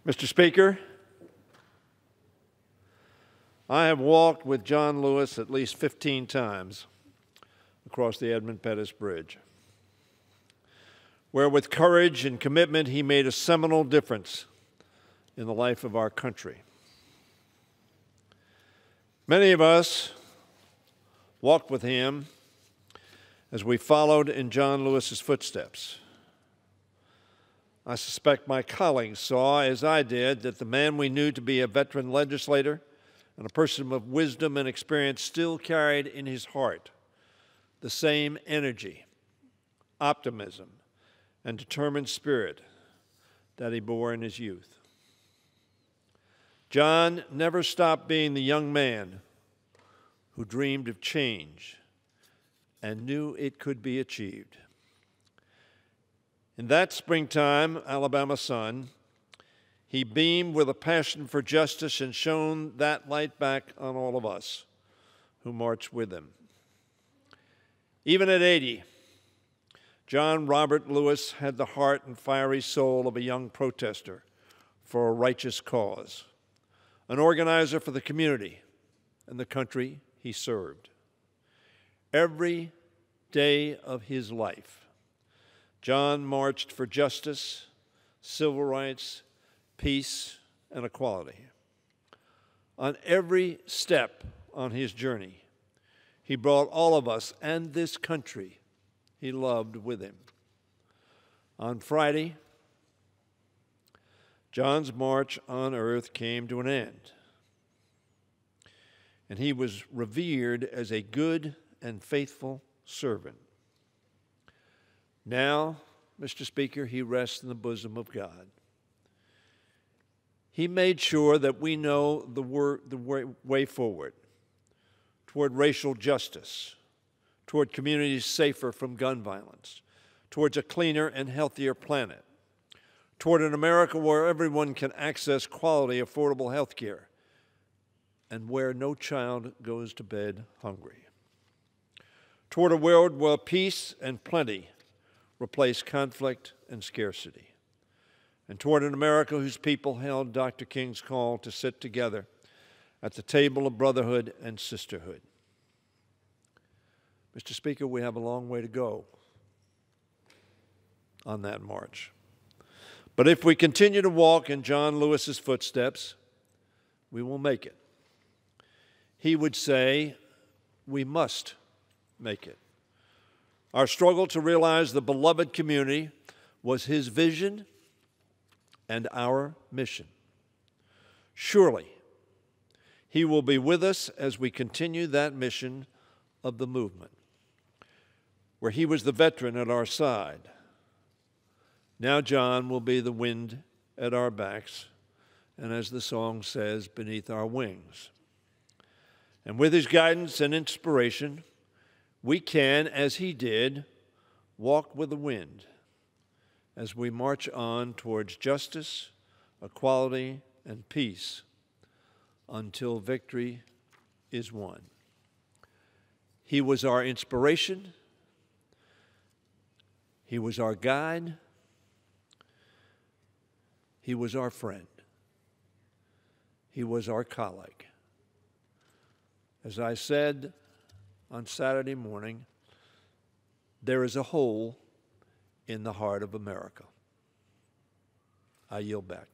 Mr. Speaker, I have walked with John Lewis at least 15 times across the Edmund Pettus Bridge, where with courage and commitment he made a seminal difference in the life of our country. Many of us walked with him as we followed in John Lewis's footsteps. I suspect my colleagues saw, as I did, that the man we knew to be a veteran legislator and a person of wisdom and experience still carried in his heart the same energy, optimism, and determined spirit that he bore in his youth. John never stopped being the young man who dreamed of change and knew it could be achieved. In that springtime Alabama sun, he beamed with a passion for justice and shone that light back on all of us who marched with him. Even at 80, John Robert Lewis had the heart and fiery soul of a young protester for a righteous cause, an organizer for the community and the country he served. Every day of his life, John marched for justice, civil rights, peace, and equality. On every step on his journey, he brought all of us and this country he loved with him. On Friday, John's march on earth came to an end, and he was revered as a good and faithful servant. Now, Mr. Speaker, he rests in the bosom of God. He made sure that we know the way forward toward racial justice, toward communities safer from gun violence, towards a cleaner and healthier planet, toward an America where everyone can access quality, affordable health care, and where no child goes to bed hungry, toward a world where peace and plenty replace conflict and scarcity, and toward an America whose people held Dr. King's call to sit together at the table of brotherhood and sisterhood. Mr. Speaker, we have a long way to go on that march. But if we continue to walk in John Lewis's footsteps, we will make it. He would say, we must make it. Our struggle to realize the beloved community was his vision and our mission. Surely, he will be with us as we continue that mission of the movement, where he was the veteran at our side. Now John will be the wind at our backs, and as the song says, beneath our wings. And with his guidance and inspiration, we can, as he did, walk with the wind as we march on towards justice, equality, and peace until victory is won. He was our inspiration. He was our guide. He was our friend. He was our colleague. As I said on Saturday morning, there is a hole in the heart of America. I yield back.